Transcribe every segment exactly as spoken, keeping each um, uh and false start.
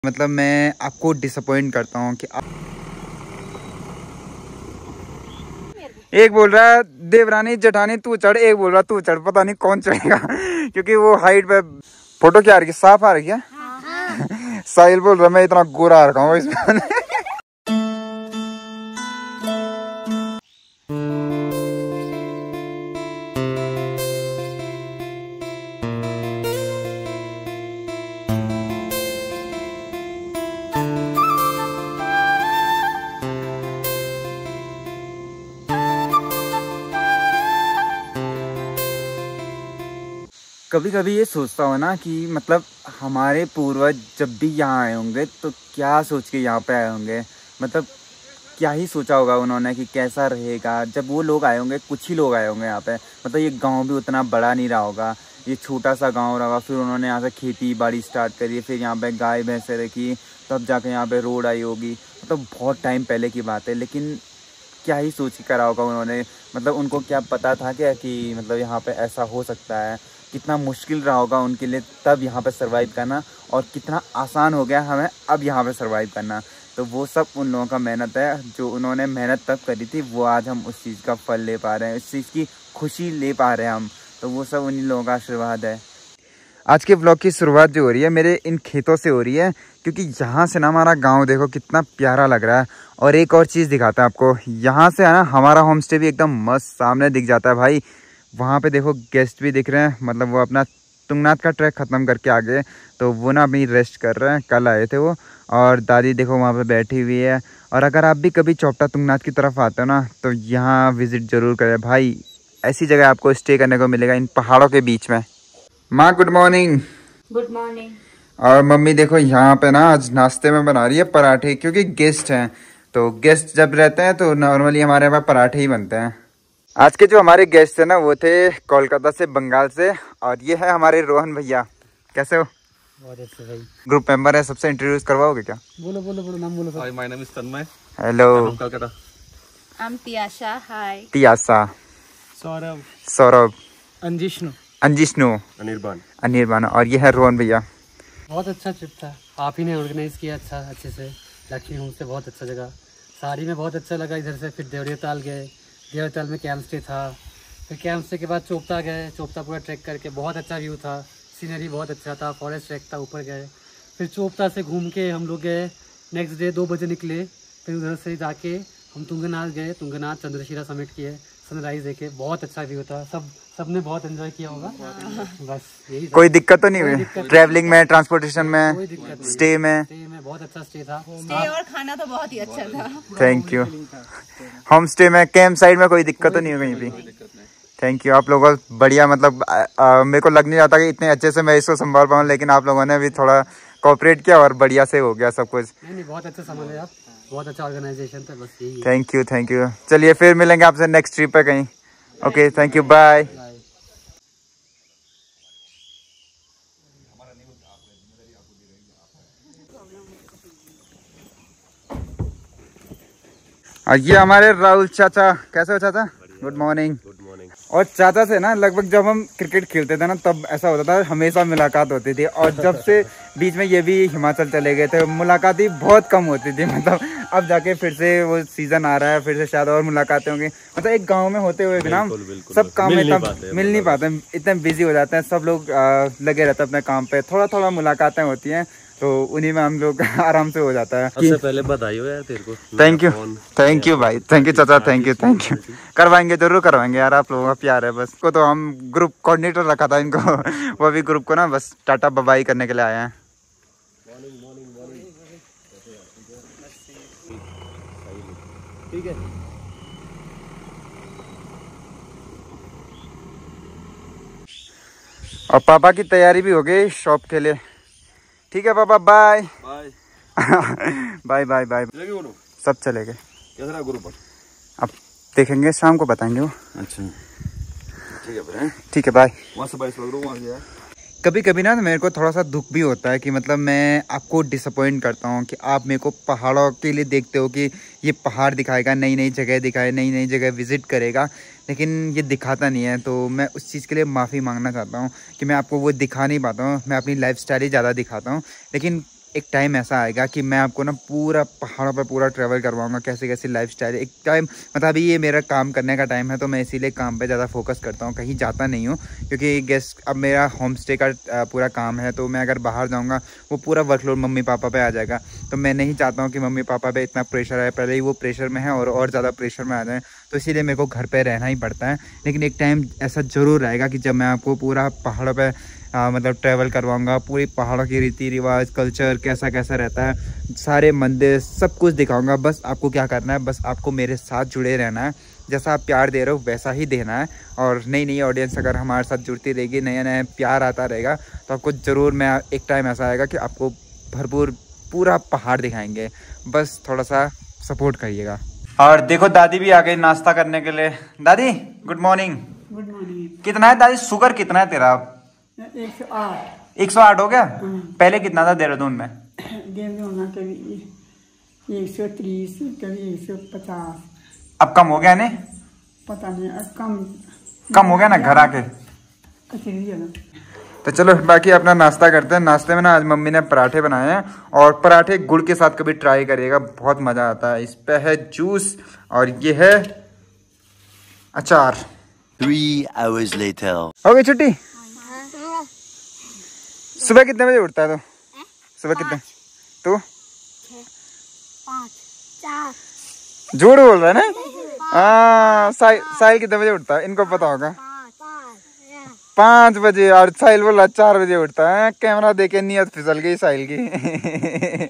मतलब मैं आपको डिसअपॉइंट करता हूँ कि आप... एक बोल रहा है देवरानी जेठानी तू चढ़, एक बोल रहा तू चढ़, पता नहीं कौन चढ़ेगा क्योंकि वो हाइट पे। फोटो क्या आ रही है, साफ आ रही है। हाँ। साहिल बोल रहा मैं इतना गोरा आ रखा हूँ इसमें। कभी कभी ये सोचता हूँ ना कि मतलब हमारे पूर्वज जब भी यहाँ आए होंगे तो क्या सोच के यहाँ पे आए होंगे। मतलब क्या ही सोचा होगा उन्होंने कि कैसा रहेगा। जब वो लोग आए होंगे, कुछ ही लोग आए होंगे यहाँ पे, मतलब ये गांव भी उतना बड़ा नहीं रहा होगा, ये छोटा सा गांव रहा। फिर उन्होंने यहाँ से खेती बाड़ी स्टार्ट करी, फिर यहाँ पे गाय भैंसे रखी, तब जाके यहाँ पे रोड आई होगी। मतलब बहुत टाइम पहले की बात है, लेकिन क्या ही सोच के करा होगा उन्होंने। मतलब उनको क्या पता था क्या कि मतलब यहाँ पे ऐसा हो सकता है। कितना मुश्किल रहा होगा उनके लिए तब यहाँ पे सर्वाइव करना, और कितना आसान हो गया हमें अब यहाँ पे सर्वाइव करना। तो वो सब उन लोगों का मेहनत है, जो उन्होंने मेहनत तब करी थी, वो आज हम उस चीज़ का फल ले पा रहे हैं, उस चीज़ की खुशी ले पा रहे हैं हम। तो वो सब उन्हीं लोगों का आशीर्वाद है। आज के ब्लॉग की शुरुआत जो हो रही है मेरे इन खेतों से हो रही है, क्योंकि यहाँ से ना हमारा गांव देखो कितना प्यारा लग रहा है। और एक और चीज़ दिखाता है आपको, यहाँ से है ना हमारा होम स्टे भी एकदम मस्त सामने दिख जाता है भाई। वहाँ पे देखो गेस्ट भी दिख रहे हैं, मतलब वो अपना तुंगनाथ का ट्रैक ख़त्म करके आ गए, तो वो ना अभी रेस्ट कर रहे हैं। कल आए थे वो, और दादी देखो वहाँ पे बैठी हुई है। और अगर आप भी कभी चौपटा तुंगनाथ की तरफ आते हो ना, तो यहाँ विज़िट ज़रूर करें भाई। ऐसी जगह आपको स्टे करने को मिलेगा इन पहाड़ों के बीच में। माँ गुड मॉर्निंग। Good morning. और मम्मी देखो यहाँ पे ना आज नाश्ते में बना रही है पराठे, क्योंकि गेस्ट हैं। तो गेस्ट जब रहते हैं तो नॉर्मली हमारे यहाँ पराठे ही बनते हैं। आज के जो हमारे गेस्ट थे ना, वो थे कोलकाता से, बंगाल से। और ये है हमारे रोहन भैया। कैसे हो? बहुत अच्छे भाई। ग्रुप मेंबर है, सबसे इंट्रोड्यूस करवाओगे क्या? बोलो बोलो बोलो नाम बोलो। Hi, my name is Tanmay. Hello. Kolkata. I am Tiyasha. Hi. Tiyasha. Saurabh. Saurabh. Anjishnu. Anjishnu. Anirban. Anirban. और ये है रोहन भैया। बहुत अच्छा ट्रिप था, आप ही ने ऑर्गेनाइज किया अच्छा अच्छे से। लक्ष्मी होम से बहुत अच्छा जगह, साड़ी में बहुत अच्छा लगा। इधर से फिर देवरिया ताल गए, देवरिया ताल में कैंप स्टे था। फिर कैंप स्टे के बाद चोपता गए, चोपता पूरा ट्रैक करके बहुत अच्छा व्यू था, सीनरी बहुत अच्छा था, फॉरेस्ट ट्रैक था, ऊपर गए। फिर चोपता से घूम के हम लोग गए, नेक्स्ट डे दो बजे निकले। फिर उधर से जाके हम तुंगनाथ गए, तुंगनाथ चंद्रशिला समिट किए, सनराइज देखे, बहुत अच्छा व्यू था। सब सबने बहुत एंजॉय किया होगा। बस यही था। कोई दिक्कत तो नहीं हुई ट्रैवलिंग में, ट्रांसपोर्टेशन में, कोई दिक्कत नहीं। स्टे में? स्टे में बहुत अच्छा स्टे था। स्टे और खाना तो बहुत ही अच्छा था। Thank you. होम स्टे में, कैंप साइड में कोई दिक्कत तो नहीं हुई कहीं भी? Thank you. आप लोगों को बढ़िया, मतलब आ, आ, मेरे को लग नहीं जाता कि इतने अच्छे से मैं इसको संभाल पाऊँ, लेकिन आप लोगों ने भी थोड़ा कोऑपरेट किया और बढ़िया से हो गया सब कुछ। नहीं नहीं, बहुत अच्छा संभाले आप, बहुत अच्छा ऑर्गेनाइजेशन था। बस यही। Thank you thank you. चलिए फिर मिलेंगे आपसे नेक्स्ट ट्रिप पे कहीं। Okay, thank you, bye. और ये हमारे राहुल चाचा। कैसे हो चाचा? Good morning. Good morning. और चाचा से ना लगभग जब हम क्रिकेट खेलते थे ना, तब ऐसा होता था, हमेशा मुलाकात होती थी। और जब से बीच में ये भी हिमाचल चले गए थे, मुलाकात ही बहुत कम होती थी। मतलब अब जाके फिर से वो सीजन आ रहा है, फिर से शायद और मुलाकातें होंगी। मतलब एक गांव में होते हुए भी ना सब काम में तब मिल नहीं पाते, इतने बिजी हो जाते हैं सब लोग, लगे रहते हैं अपने काम पे। थोड़ा थोड़ा मुलाकातें होती हैं, तो उन्हीं में हम लोग आराम से हो जाता है। सबसे पहले बधाई हो यार तेरे को। थैंक यू थैंक यू भाई, थैंक यू चाचा, थैंक यू थैंक यू। करवाएंगे, जरूर करवाएंगे यार, आप लोगों का प्यार है बस। को तो हम ग्रुप कोऑर्डिनेटर रखा था इनको, वो भी ग्रुप को ना बस टाटा बाय करने के लिए आए हैं। ठीक है। और पापा की तैयारी भी हो गई शॉप के लिए। ठीक है पापा, बाय बाय बाय बाय। सब चले गए। कैसा रहा ग्रुप? अब देखेंगे, शाम को बताएंगे वो। अच्छा ठीक है फिर। ठीक है, बाय। वहाँ से बाईस लग रहा हूँ। कभी कभी ना मेरे को थोड़ा सा दुख भी होता है कि मतलब मैं आपको डिसअपॉइंट करता हूँ कि आप मेरे को पहाड़ों के लिए देखते हो कि ये पहाड़ दिखाएगा, नई नई जगह दिखाए, नई नई जगह विजिट करेगा, लेकिन ये दिखाता नहीं है। तो मैं उस चीज़ के लिए माफ़ी मांगना चाहता हूँ कि मैं आपको वो दिखा नहीं पाता हूँ। मैं अपनी लाइफस्टाइल ही ज़्यादा दिखाता हूँ, लेकिन एक टाइम ऐसा आएगा कि मैं आपको ना पूरा पहाड़ों पे पूरा ट्रैवल करवाऊंगा, कैसे कैसे लाइफस्टाइल। एक टाइम मतलब अभी ये मेरा काम करने का टाइम है, तो मैं इसीलिए काम पे ज़्यादा फोकस करता हूँ, कहीं जाता नहीं हूँ, क्योंकि गेस्ट अब मेरा होम स्टे का पूरा काम है। तो मैं अगर बाहर जाऊँगा वो पूरा वर्कलोड मम्मी पापा पे आ जाएगा। तो मैं नहीं चाहता हूँ कि मम्मी पापा पे इतना प्रेशर आए, पहले ही वो प्रेशर में है और और ज़्यादा प्रेशर में आ जाए। तो इसीलिए मेरे को घर पे रहना ही पड़ता है। लेकिन एक टाइम ऐसा ज़रूर रहेगा कि जब मैं आपको पूरा पहाड़ों पे आ, मतलब ट्रैवल करवाऊंगा, पूरी पहाड़ों की रीति रिवाज, कल्चर कैसा कैसा रहता है, सारे मंदिर सब कुछ दिखाऊंगा। बस आपको क्या करना है, बस आपको मेरे साथ जुड़े रहना है। जैसा आप प्यार दे रहे हो वैसा ही देना है। और नई नई ऑडियंस अगर हमारे साथ जुड़ती रहेगी, नया नया प्यार आता रहेगा, तो आपको ज़रूर मैं एक टाइम ऐसा आएगा कि आपको भरपूर पूरा पहाड़ दिखाएंगे। बस थोड़ा सा सपोर्ट करिएगा। और देखो दादी भी आ गई नाश्ता करने के लिए। दादी गुड मॉर्निंग। Good morning. कितना है दादी, शुगर कितना है तेरा? एक सौ आठ। एक सौ आठ हो गया। पहले कितना था देहरादून में? देहरादून में कभी एक सौ तीस, कभी एक सौ पचास। अब कम हो गया ने? पता नहीं, अब कम कम हो गया ना घर आके। तो चलो बाकी अपना नाश्ता करते हैं। नाश्ते में ना आज मम्मी ने पराठे बनाए हैं, और पराठे गुड़ के साथ कभी ट्राई करिएगा, बहुत मज़ा आता है। इस पे है जूस और ये है अचार। Three hours later. हो गई छुट्टी? सुबह कितने बजे उठता है तू? सुबह कितने? तू? झूठ बोल रहा है ना? हाँ, साहिल साहिल कितने बजे उठता है? इनको पता होगा। पाँच बजे। और साहिल बोला चार बजे उठता है। कैमरा देखे नियत फिसल गई साहिल की।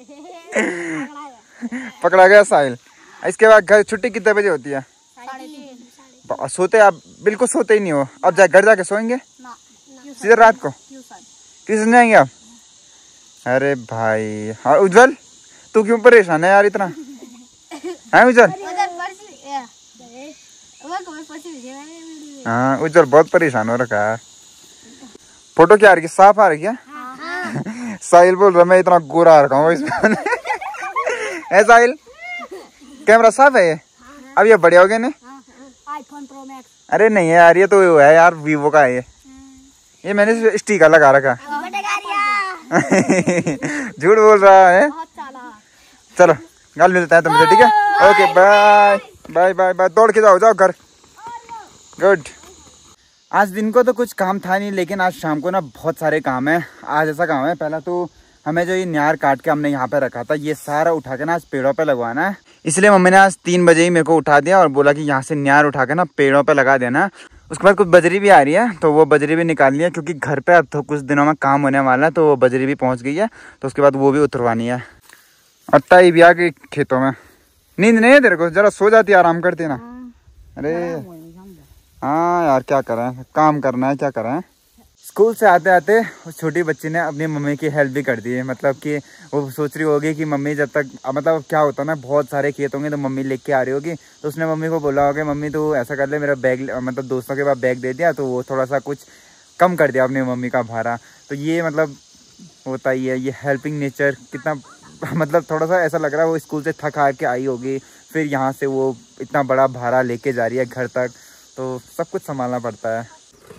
पकड़ा गया साहिल। इसके बाद घर छुट्टी कितने बजे होती है? सोते आप बिल्कुल सोते ही नहीं हो? अब जा घर जाके सोएंगे सीधे रात को? ट्यूशन जाएंगे आप? अरे भाई। हाँ उज्जवल, तू क्यों परेशान है यार इतना? है उज्जवल? हाँ उज्जवल बहुत परेशान हो रखा है। फोटो क्या आ रही है? साफ आ रही है? साहिल बोल रहा मैं इतना गोरा आ रखा हूँ इसमें। है साहिल? कैमरा साफ है ये? अब ये बढ़िया हो गया ना? IPhone Pro Max. अरे नहीं है यार, ये तो है यार वीवो का है ये। ये मैंने स्टिकर लगा रखा। झूठ बोल रहा है। चलो कल मिलते हैं तुमसे, ठीक है? Okay bye bye bye bye. दौड़ के जाओ जाओ घर। गुड। आज दिन को तो कुछ काम था नहीं, लेकिन आज शाम को ना बहुत सारे काम है। आज ऐसा काम है, पहला तो हमें जो ये न्यार काट के हमने यहाँ पे रखा था, ये सारा उठा के ना आज पेड़ों पे लगवाना है। इसलिए मम्मी ने आज तीन बजे ही मेरे को उठा दिया और बोला कि यहाँ से न्यार उठा के ना पेड़ों पे लगा देना। उसके बाद कुछ बजरी भी आ रही है, तो वो बजरी भी निकालनी है, क्योंकि घर पे अब तो कुछ दिनों में काम होने वाला है। तो वो बजरी भी पहुँच गई है, तो उसके बाद वो भी उतरवानी है। और ताई भी आ गई खेतों में। नींद नहीं है तेरे को? जरा सो जाती, आराम करती ना। अरे हाँ यार क्या करें, काम करना है, क्या करें। स्कूल से आते आते उस छोटी बच्ची ने अपनी मम्मी की हेल्प भी कर दी है। मतलब कि वो सोच रही होगी कि मम्मी जब तक, मतलब क्या होता है ना, बहुत सारे खेत होंगे तो मम्मी लेके आ रही होगी, तो उसने मम्मी को बोला होगा मम्मी तो ऐसा कर ले, मेरा बैग मतलब दोस्तों के पास बैग दे दिया, तो वो थोड़ा सा कुछ कम कर दिया अपनी मम्मी का भारा। तो ये मतलब होता ही है, ये हेल्पिंग नेचर कितना, मतलब थोड़ा सा ऐसा लग रहा है वो स्कूल से थक हार के आई होगी, फिर यहाँ से वो इतना बड़ा भारा लेके जा रही है घर तक, तो सब कुछ संभालना पड़ता है।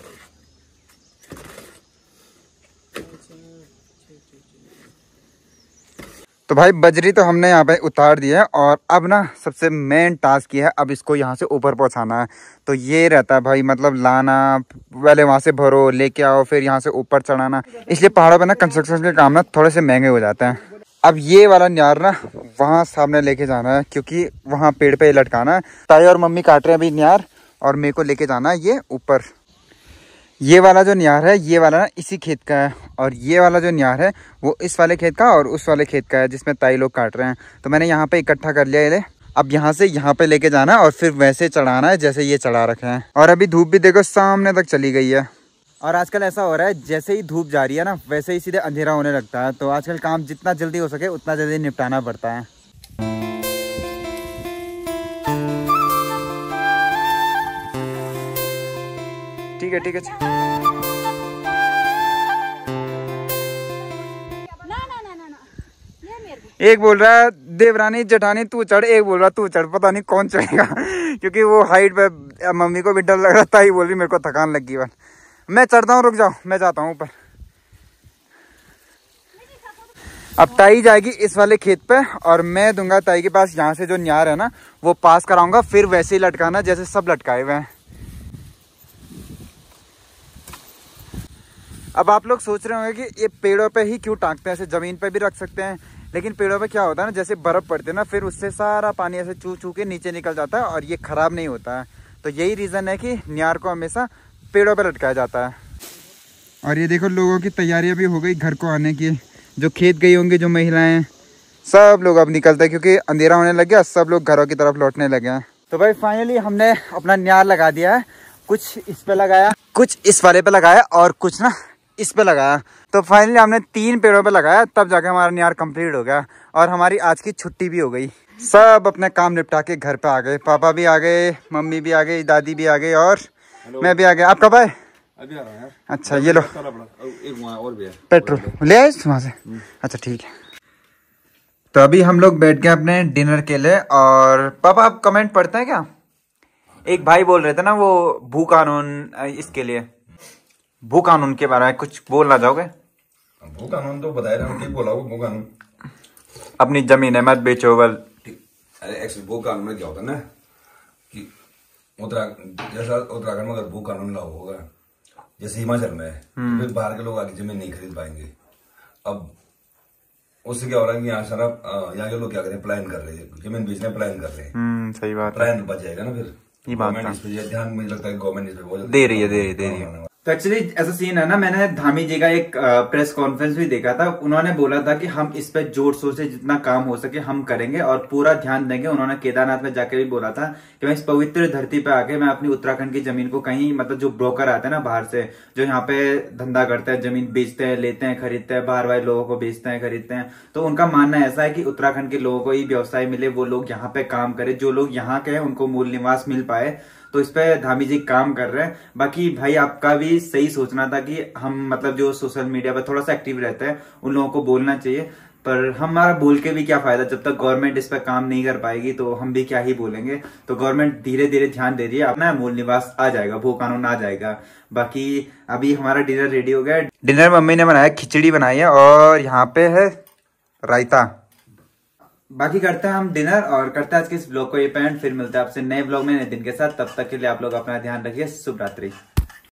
तो भाई बजरी तो हमने यहाँ पे उतार दी है, और अब ना सबसे मेन टास्क ये है, अब इसको यहाँ से ऊपर पहुँचाना है। तो ये रहता है भाई, मतलब लाना, पहले वहाँ से भरो, लेके आओ, फिर यहाँ से ऊपर चढ़ाना। इसलिए पहाड़ों पे ना कंस्ट्रक्शन के काम ना थोड़े से महंगे हो जाते हैं। अब ये वाला न्यार ना वहाँ सामने लेके जाना है, क्योंकि वहाँ पेड़ पे लटकाना है। ताई और मम्मी काट रहे हैं अभी न्यार, और मेरे को लेके जाना है ये ऊपर। ये वाला जो न्यार है, ये वाला ना इसी खेत का है, और ये वाला जो न्यार है वो इस वाले खेत का और उस वाले खेत का है जिसमें ताई लोग काट रहे हैं। तो मैंने यहाँ पे इकट्ठा कर लिया ये। अब यहाँ से यहाँ पे लेके जाना है और फिर वैसे चढ़ाना है जैसे ये चढ़ा रखे हैं। और अभी धूप भी देखो सामने तक चली गई है। और आजकल ऐसा हो रहा है जैसे ही धूप जा रही है ना, वैसे ही सीधे अंधेरा होने लगता है। तो आजकल काम जितना जल्दी हो सके उतना जल्दी निपटाना पड़ता है। ठीक है ठीक है। एक बोल रहा है देवरानी जेठानी तू चढ़, एक बोल रहा तू चढ़, पता नहीं कौन चढ़ेगा। क्योंकि वो हाइट पे मम्मी को भी डर लग रहा था, ही बोल रही मेरे को थकान लगी। बस मैं चढ़ता हूँ, रुक जाओ मैं जाता हूँ ऊपर। अब ताई जाएगी इस वाले खेत पे और मैं दूंगा ताई के पास यहाँ से जो न्यार है ना वो पास कराऊंगा, फिर वैसे ही लटकाना जैसे सब लटकाए हुए हैं। अब आप लोग सोच रहे होंगे कि ये पेड़ों पे ही क्यों टांगते हैं, ऐसे जमीन पे भी रख सकते हैं, लेकिन पेड़ों पे क्या होता है ना, जैसे बर्फ पड़ती है ना, फिर उससे सारा पानी ऐसे चू चू के नीचे निकल जाता है और ये खराब नहीं होता है। तो यही रीज़न है कि न्यार को हमेशा पेड़ों पे लटकाया जाता है। और ये देखो लोगों की तैयारियां भी हो गई घर को आने की, जो खेत गई होंगी जो महिलाएं, सब लोग अब निकलते हैं क्योंकि अंधेरा होने लग गया, सब लोग घरों की तरफ लौटने लगे हैं। तो भाई फाइनली हमने अपना न्यार लगा दिया है, कुछ इस पे लगाया, कुछ इस वाले पे लगाया और कुछ ना इस पे लगाया। तो फाइनली हमने तीन पेड़ों पे लगाया, तब जाके हमारा न्यार कंप्लीट हो गया और हमारी आज की छुट्टी भी हो गई। सब अपने काम निपटा के घर पे आ गए, पापा भी आ गए, मम्मी भी आ गई, दादी भी आ गई और मैं भी आ गया। आप कब आए? अभी आ रहा है यार। अच्छा ये लो एक वहाँ और भी है, पेट्रोल ले आए वहाँ से। अच्छा ठीक है। तो अभी हम लोग बैठ गए अपने डिनर के लिए। और पापा आप कमेंट पढ़ते हैं क्या? एक भाई बोल रहे थे ना वो भू कानून, इसके लिए भू कानून के बारे में कुछ बोलना चाहोगे? भू कानून तो बताया था, ठीक बोला वो भू कानून। अपनी जमीन है मत बेचो बल। अरे एक्चुअली भू कानून में क्या होता है ना कि उत्तराखंड जैसा उत्तराखंड में अगर भू कानून लागू होगा जैसे हिमाचल में है, तो फिर बाहर के लोग आगे जमीन नहीं खरीद पाएंगे। अब उससे क्या हो रहा है कि यहाँ सारा यहाँ के लोग क्या कर रहे हैं, प्लान कर रहे हैं, जमीन बेचने प्लान कर रहे हैं। हम्म सही बात है। प्लान बच जाएगा ना, फिर ये बात गवर्नमेंट इस पे ध्यान, मुझे लगता है गवर्नमेंट इस पे बहुत दे रही है दे रही दे रही है। तो एक्चुअली ऐसा सीन है ना, मैंने धामी जी का एक प्रेस कॉन्फ्रेंस भी देखा था। उन्होंने बोला था कि हम इस पे जोर शोर से जितना काम हो सके हम करेंगे और पूरा ध्यान देंगे। उन्होंने केदारनाथ में जाके भी बोला था कि मैं इस पवित्र धरती पे आके मैं अपनी उत्तराखंड की जमीन को कहीं, मतलब जो ब्रोकर आते हैं ना बाहर से, जो यहाँ पे धंधा करते हैं, जमीन बेचते हैं, लेते हैं, खरीदते हैं, बाहर वाले लोगों को बेचते हैं, खरीदते हैं, तो उनका मानना ऐसा है कि उत्तराखंड के लोगों को ही व्यवसाय मिले, वो लोग यहाँ पे काम करे, जो लोग यहाँ के हैं उनको मूल निवास मिल पाए। तो इस पे धामी जी काम कर रहे हैं। बाकी भाई आपका भी सही सोचना था कि हम मतलब जो सोशल मीडिया पर थोड़ा सा एक्टिव रहते हैं उन लोगों को बोलना चाहिए, पर हमारा बोल के भी क्या फायदा जब तक गवर्नमेंट इस पर काम नहीं कर पाएगी, तो हम भी क्या ही बोलेंगे। तो गवर्नमेंट धीरे धीरे ध्यान दे रही है, अपना मूल निवास आ जाएगा, भू कानून आ जाएगा। बाकी अभी हमारा डिनर रेडी हो गया। डिनर मम्मी ने बनाया, खिचड़ी बनाई है और यहाँ पे है रायता। बाकी करते हैं हम डिनर और करते हैं आज के इस ब्लॉग को ये पेंट। फिर मिलते हैं आपसे नए ब्लॉग में नए दिन के साथ। तब तक के लिए आप लोग अपना ध्यान रखिए। शुभ रात्रि।